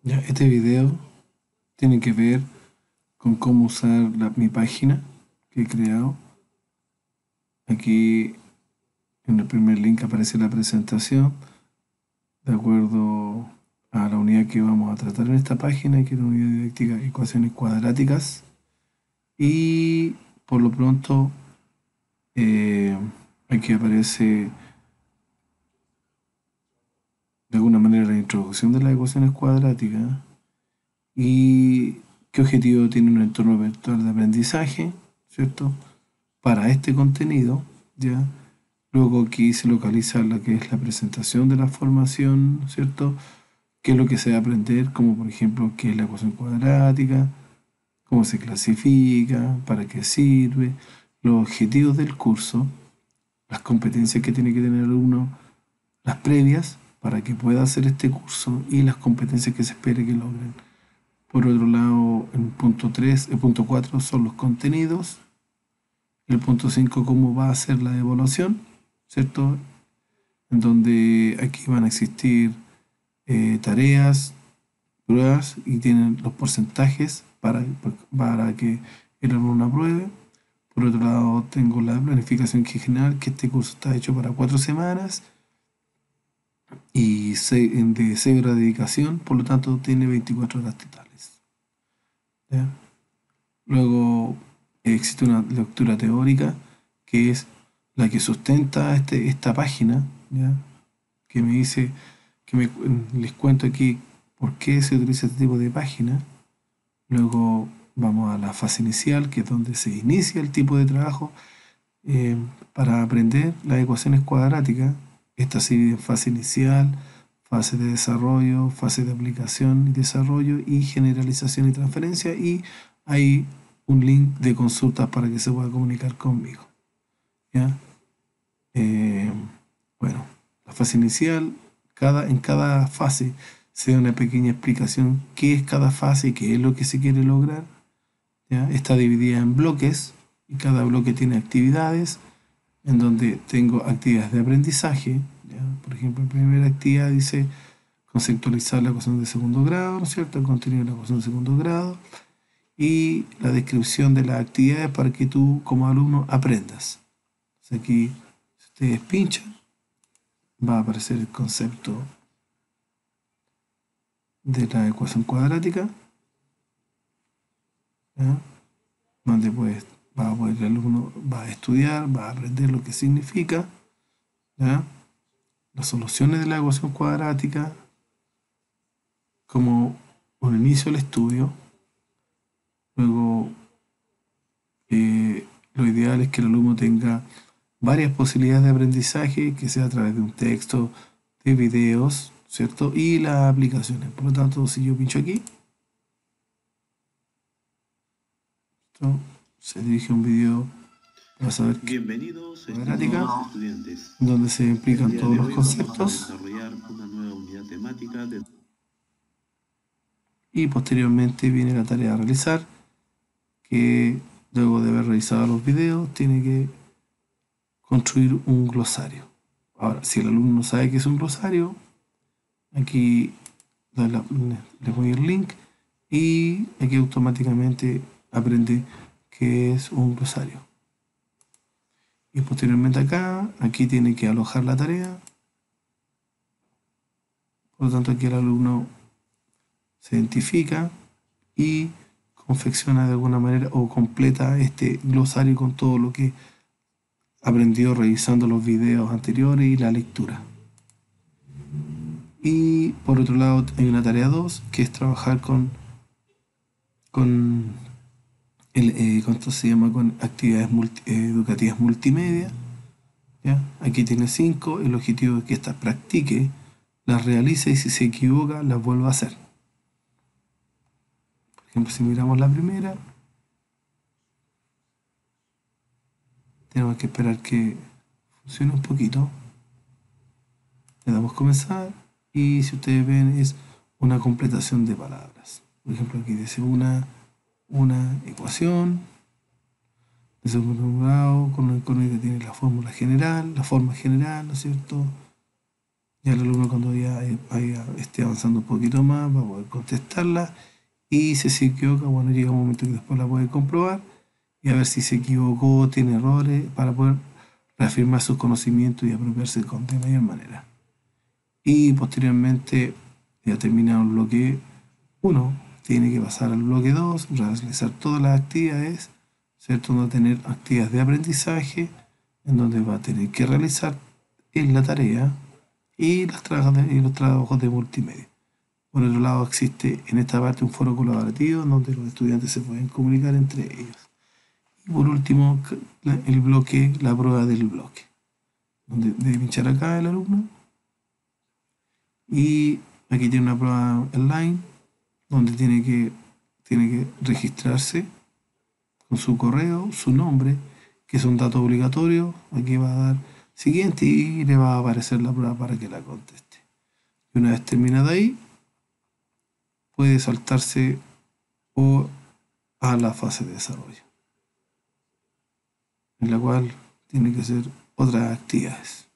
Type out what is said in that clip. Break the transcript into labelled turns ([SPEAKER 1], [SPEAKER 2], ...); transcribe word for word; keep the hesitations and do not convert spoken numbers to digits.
[SPEAKER 1] Ya, este video tiene que ver con cómo usar la- mi página que he creado. Aquí en el primer link aparece la presentación de acuerdo a la unidad que vamos a tratar en esta página, que es la unidad didáctica ecuaciones cuadráticas. Y por lo pronto eh, aquí aparece de alguna manera la introducción de las ecuaciones cuadráticas y qué objetivo tiene un entorno virtual de aprendizaje, ¿cierto? Para este contenido, ¿ya? Luego aquí se localiza lo que es la presentación de la formación, ¿cierto? Qué es lo que se va a aprender, como por ejemplo qué es la ecuación cuadrática, cómo se clasifica, para qué sirve, los objetivos del curso, las competencias que tiene que tener el alumno, las previas para que pueda hacer este curso y las competencias que se espere que logren. Por otro lado, el punto tres, el punto cuatro son los contenidos. El punto cinco, cómo va a ser la evaluación, ¿cierto? En donde aquí van a existir eh, tareas, pruebas y tienen los porcentajes para, para que el alumno apruebe. Por otro lado, tengo la planificación general, que este curso está hecho para cuatro semanas y de seis horas de dedicación, por lo tanto tiene veinticuatro horas totales. ¿Ya? Luego eh, existe una lectura teórica que es la que sustenta este, esta página, ¿ya? Que me dice, que me, les cuento aquí por qué se utiliza este tipo de página. Luego vamos a la fase inicial, que es donde se inicia el tipo de trabajo eh, para aprender las ecuaciones cuadráticas. Esta se divide en fase inicial, fase de desarrollo, fase de aplicación y desarrollo y generalización y transferencia, y hay un link de consultas para que se pueda comunicar conmigo. ¿Ya? Eh, bueno, la fase inicial, cada, en cada fase se da una pequeña explicación qué es cada fase y qué es lo que se quiere lograr. ¿Ya? Está dividida en bloques y cada bloque tiene actividades en donde tengo actividades de aprendizaje. ¿Ya? Por ejemplo, la primera actividad dice conceptualizar la ecuación de segundo grado, ¿no es cierto? El contenido de la ecuación de segundo grado y la descripción de las actividades para que tú como alumno aprendas. Entonces aquí, si ustedes pinchan, va a aparecer el concepto de la ecuación cuadrática, ¿ya? Donde pues va a poder el alumno va a estudiar, va a aprender lo que significa, ¿ya? Las soluciones de la ecuación cuadrática como un inicio al estudio. Luego, eh, lo ideal es que el alumno tenga varias posibilidades de aprendizaje, que sea a través de un texto, de videos, ¿cierto? Y las aplicaciones. Por lo tanto, si yo pincho aquí, ¿no? Se dirige a un video para saber qué
[SPEAKER 2] Bienvenidos,
[SPEAKER 1] cuadrática,
[SPEAKER 2] estimados estudiantes.
[SPEAKER 1] donde se
[SPEAKER 2] El
[SPEAKER 1] explican
[SPEAKER 2] día
[SPEAKER 1] todos
[SPEAKER 2] de
[SPEAKER 1] los
[SPEAKER 2] hoy vamos a
[SPEAKER 1] conceptos
[SPEAKER 2] desarrollar una nueva unidad temática de...
[SPEAKER 1] y posteriormente viene la tarea a realizar, que luego de haber revisado los videos tiene que construir un glosario. Ahora, si el alumno no sabe qué es un glosario, aquí le voy el link y aquí automáticamente aprende qué es un glosario. Y posteriormente acá, aquí tiene que alojar la tarea. Por lo tanto, aquí el alumno se identifica y confecciona de alguna manera o completa este glosario con todo lo que aprendió revisando los videos anteriores y la lectura. Y por otro lado hay una tarea dos que es trabajar con, con, el, eh, con esto se llama con actividades multi, eh, educativas multimedia. ¿Ya? Aquí tiene cinco, el objetivo es que ésta practique, las realice y si se equivoca las vuelva a hacer. Por ejemplo, si miramos la primera, tenemos que esperar que funcione un poquito. Le damos comenzar y si ustedes ven es una completación de palabras. Por ejemplo, aquí dice una, una ecuación de segundo grado con el que tiene la fórmula general, la forma general, ¿no es cierto? Ya el alumno cuando ya vaya, esté avanzando un poquito más va a poder contestarla y si se equivoca, bueno, llega un momento que después la puede comprobar y a ver si se equivocó, tiene errores, para poder reafirmar sus conocimientos y apropiarse de mayor manera. Y posteriormente, ya terminado el bloque uno, tiene que pasar al bloque dos, realizar todas las actividades, ¿cierto? No tener actividades de aprendizaje, en donde va a tener que realizar en la tarea y, las trabajos de, y los trabajos de multimedia. Por otro lado, existe en esta parte un foro colaborativo donde los estudiantes se pueden comunicar entre ellos. Y por último, el bloque, la prueba del bloque, donde debe pinchar acá el alumno. Y aquí tiene una prueba online, donde tiene que, tiene que registrarse con su correo, su nombre, que es un dato obligatorio. Aquí va a dar siguiente y le va a aparecer la prueba para que la conteste. Y una vez terminada ahí, puede saltarse o a la fase de desarrollo, en la cual tiene que hacer otras actividades.